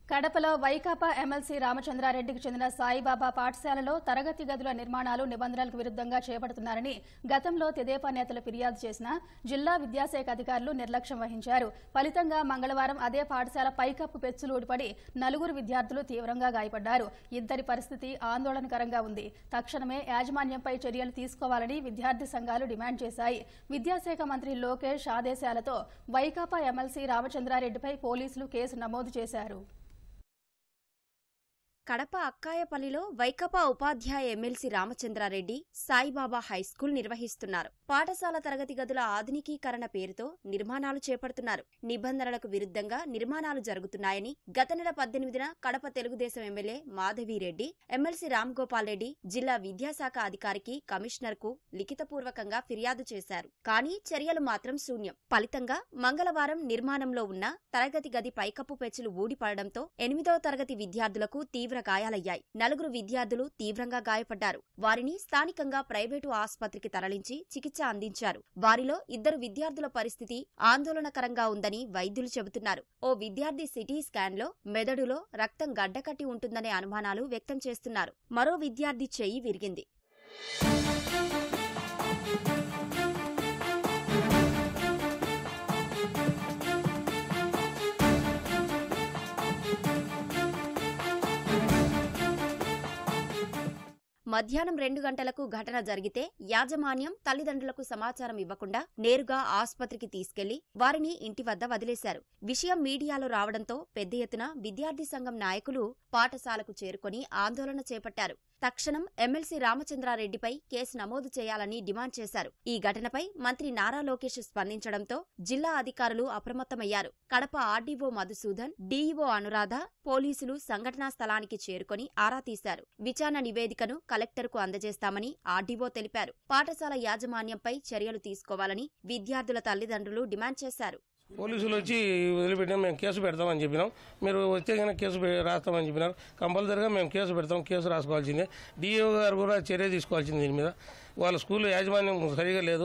కడపలో వైకాపా ఎమ్మెల్సీ రామచంద్రారెడ్డికి చెందిన సాయిబాబా పాఠశాలలో తరగతి గదుల నిర్మాణాలు నిబంధనలకు విరుద్ధంగా చేపడుతున్నారని గతంలో తెదేపా నేతలు ఫిర్యాదు చేసినా జిల్లా విద్యాశాఖ అధికారులు నిర్లక్ష్యం వహించారు. ఫలితంగా మంగళవారం అదే పాఠశాల పైకప్పు పెచ్చులు ఊడిపడి 4 విద్యార్థులు తీవ్రంగా గాయపడ్డారు. ఇద్దరి పరిస్థితి ఆందోళనకరంగా ఉంది. తక్షణమే యాజమాన్యంపై చర్యలు తీసుకోవాలని విద్యార్థి సంఘాలు డిమాండ్ చేశాయి. విద్యాశాఖ మంత్రి లోకేష్ ఆదేశాలతో వైకాపా ఎమ్మెల్సీ రామచంద్రారెడ్డిపై పోలీసులు కేసు నమోదు చేశారు. కడప అక్కాయపల్లిలో వైకాపా ఉపాధ్యాయ ఎమ్మెల్సీ రామచంద్రారెడ్డి సాయిబాబా హైస్కూల్ నిర్వహిస్తున్నారు. పాఠశాల తరగతి గదుల ఆధునికీకరణ పేరుతో నిర్మాణాలు చేపడుతున్నారు. నిబంధనలకు విరుద్ధంగా నిర్మాణాలు జరుగుతున్నాయని గత నెల 18న కడప తెలుగుదేశం ఎమ్మెల్యే మాధవిరెడ్డి, ఎమ్మెల్సీ రామ్గోపాల్ రెడ్డి జిల్లా విద్యాశాఖ అధికారికి, కమిషనర్కు లిఖితపూర్వకంగా ఫిర్యాదు చేశారు. కానీ చర్యలు మాత్రం శూన్యం. ఫలితంగా మంగళవారం నిర్మాణంలో ఉన్న తరగతి గది పైకప్పు పెచ్చులు ఊడిపడడంతో 8వ తరగతి విద్యార్థులకు తీవ్ర గాయాలయ్యాయి. 4 విద్యార్థులు తీవ్రంగా గాయపడ్డారు. వారిని స్థానికంగా ప్రైవేటు ఆసుపత్రికి తరలించి చికిత్స అందించారు. వారిలో 2 విద్యార్థుల పరిస్థితి ఆందోళనకరంగా ఉందని వైద్యులు చెబుతున్నారు. ఓ విద్యార్థి సిటీ స్కాన్లో మెదడులో రక్తం గడ్డకట్టి ఉంటుందనే అనుమానాలు వ్యక్తం చేస్తున్నారు. మరో విద్యార్థి చెయ్యి విరిగింది. మధ్యాహ్నం 2 గంటలకు ఘటన జరిగితే యాజమాన్యం తల్లిదండ్రులకు సమాచారం ఇవ్వకుండా నేరుగా ఆసుపత్రికి తీసుకెళ్లి వారిని ఇంటి వద్ద వదిలేశారు. విషయం మీడియాలో రావడంతో పెద్ద ఎత్తున విద్యార్థి సంఘం నాయకులు పాఠశాలకు చేరుకుని ఆందోళన చేపట్టారు. తక్షణం ఎమ్మెల్సీ రామచంద్రారెడ్డిపై కేసు నమోదు చేయాలని డిమాండ్ చేశారు. ఈ ఘటనపై మంత్రి నారా లోకేష్ స్పందించడంతో జిల్లా అధికారులు అప్రమత్తమయ్యారు. కడప ఆర్డీఓ మధుసూదన్, డీఈఓ అనురాధ, పోలీసులు సంఘటనా స్థలానికి చేరుకుని ఆరా తీశారు. విచారణ నివేదికను కలెక్టర్కు అందజేస్తామని ఆర్డీఓ తెలిపారు. పాఠశాల యాజమాన్యంపై చర్యలు తీసుకోవాలని విద్యార్థుల తల్లిదండ్రులు డిమాండ్ చేశారు. పోలీసులు వచ్చి వదిలిపెట్టాం, మేము కేసు పెడతామని చెప్పినాం. మీరు వచ్చే కనుక కేసు రాస్తామని చెప్పినారు. కంపల్సరీగా మేము కేసు పెడతాం, కేసు రాసుకోవాల్సిందే. డిఓ గారు కూడా చర్య తీసుకోవాల్సింది దీని మీద. వాళ్ళ స్కూల్ యాజమాన్యం సరిగా లేదు.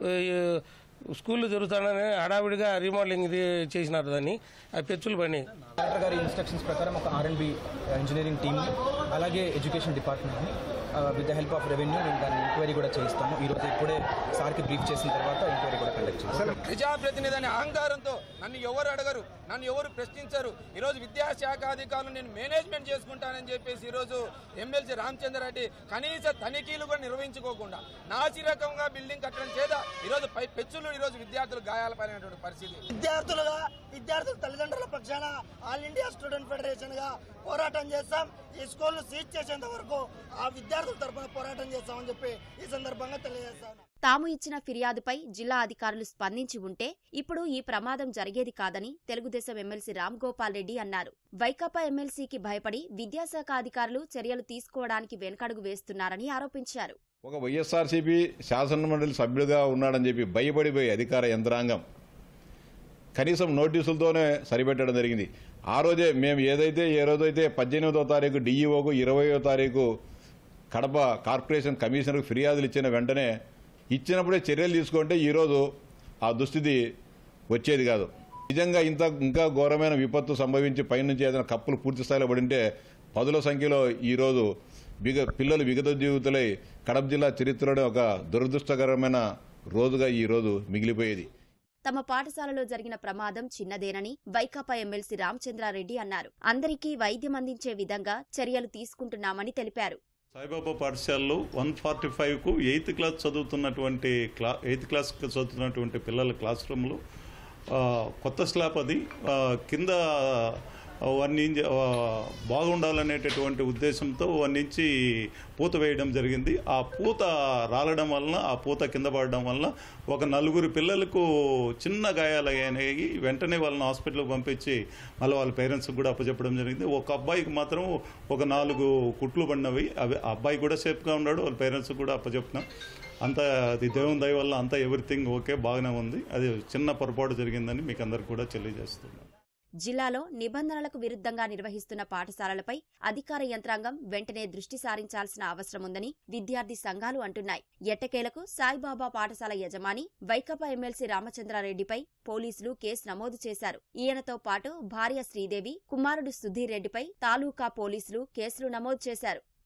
స్కూళ్ళు జరుగుతానని హడావిడిగా రీమోడలింగ్ చేసినారు. దాన్ని ఆ పెచ్చులు పడినాయి. కలెక్టర్ గారి ఇన్స్ట్రక్షన్స్ ప్రకారం ఒక R&B ఇంజనీరింగ్ టీమ్ అలాగే ఎడ్యుకేషన్ డిపార్ట్మెంట్ని with the help of revenue నేను దాన్ని ఎంక్వైరీ కూడా చేయిస్తాము. ఈరోజు ఇప్పుడే సార్కి బ్రీఫ్ చేసిన తర్వాత ఎంక్వైరీ కూడా కండక్ట్ చేస్తాను. ప్రజాప్రతినిధి అనే అహంకారంతో నన్ను ఎవరు అడగరు, నన్ను ఎవరు ప్రశ్నించరు. ఈరోజు విద్యాశాఖ అధికారులు నేను మేనేజ్మెంట్ చేసుకుంటానని చెప్పేసి ఈరోజు ఎమ్మెల్సీ రామచంద్రారెడ్డి కనీస తనిఖీలు కూడా నిర్వహించుకోకుండా నాసిరకంగా బిల్డింగ్ కట్టడం చేత ఈరోజు పెచ్చులు ఈరోజు విద్యార్థులు గాయాలపడినటువంటి పరిస్థితి. విద్యార్థుల తల్లిదండ్రుల పక్షాన ఆల్ ఇండియా స్టూడెంట్ ఫెడరేషన్ గా పోరాటం చేస్తాం. ఈ స్కూల్ సీజ్ చేసేంత వరకు ఆ విద్యార్థుల తరఫున పోరాటం చేస్తామని చెప్పి ఈ సందర్భంగా తెలియజేస్తాను. తాము ఇచ్చిన ఫిర్యాదుపై జిల్లా అధికారులు స్పందించి ఉంటే ఇప్పుడు ఈ ప్రమాదం జరిగేది కాదని తెలుగుదేశం ఎమ్మెల్సీ రామ్గోపాల్ రెడ్డి అన్నారు. వైకాపా ఎమ్మెల్సీకి భయపడి విద్యాశాఖ అధికారులు చర్యలు తీసుకోవడానికి వెనకడుగు వేస్తున్నారని ఆరోపించారు. ఒక వైఎస్ఆర్సీపీ శాసనమండలి సభ్యుడిగా ఉన్నాడని చెప్పి భయపడిపోయి అధికార యంత్రాంగం కనీసం నోటీసులతోనే సరిపెట్టడం జరిగింది. ఆ రోజే మేము ఏ రోజైతే 18వ తారీఖు డీఈఓకు, 20వ తారీఖు కడప కార్పొరేషన్ కమిషనర్కు ఫిర్యాదులు ఇచ్చిన వెంటనే ఇచ్చినప్పుడే చర్యలు తీసుకుంటే ఈరోజు ఆ దుస్థితి వచ్చేది కాదు. నిజంగా ఇంకా ఘోరమైన విపత్తు సంభవించి పైనుంచి ఏదైనా కప్పులు పూర్తి స్థాయిలో పడింటే 10ల సంఖ్యలో ఈరోజు పిల్లలు విగత జీవితులై కడప జిల్లా చరిత్రలో ఒక దురదృష్టకరమైన రోజుగా ఈ రోజు మిగిలిపోయేది. తమ పాఠశాలలో జరిగిన ప్రమాదం చిన్నదేనని వైకాపా ఎమ్మెల్సీ రామచంద్రారెడ్డి అన్నారు. అందరికీ వైద్యం అందించే విధంగా చర్యలు తీసుకుంటున్నామని తెలిపారు. సాయిబాబా పాఠశాలలో 145కు 8th క్లాస్ చదువుతున్నటువంటి పిల్లల క్లాస్ రూమ్లో కొత్త స్లాబ్ అది కింద 1 ఇంచ్ బాగుండాలనేటటువంటి ఉద్దేశంతో 1 ఇంచి పూత వేయడం జరిగింది. ఆ పూత రాలడం వలన, ఆ పూత కింద పడడం వలన ఒక 4 పిల్లలకు చిన్న గాయాలయ్యాయి. వెంటనే వాళ్ళని హాస్పిటల్కి పంపించి మళ్ళీ వాళ్ళ పేరెంట్స్కి కూడా అప్పచెప్పడం జరిగింది. ఒక అబ్బాయికి మాత్రం ఒక 4 కుట్లు పడినవి. అవి అబ్బాయి కూడా సేఫ్గా ఉన్నాడు, వాళ్ళ పేరెంట్స్కి కూడా అప్పచెప్తున్నాం. అంతా అది దేవుని దయ వల్ల అంతా ఎవ్రీథింగ్ ఓకే, బాగానే ఉంది. అది చిన్న పొరపాటు జరిగిందని మీకు అందరికి కూడా తెలియజేస్తున్నాను. జిల్లాలో నిబంధనలకు విరుద్ధంగా నిర్వహిస్తున్న పాఠశాలలపై అధికార యంత్రాంగం వెంటనే దృష్టి సారించాల్సిన అవసరం ఉందని విద్యార్థి సంఘాలు అంటున్నాయి. ఎట్టకేలకు సాయిబాబా పాఠశాల యజమాని వైకాపా ఎమ్మెల్సీ రామచంద్రారెడ్డిపై పోలీసులు కేసు నమోదు చేశారు. ఈయనతో పాటు భార్య శ్రీదేవి, కుమారుడు సుధీర్ రెడ్డిపై తాలూకా పోలీసులు కేసులు నమోదు చేశారు.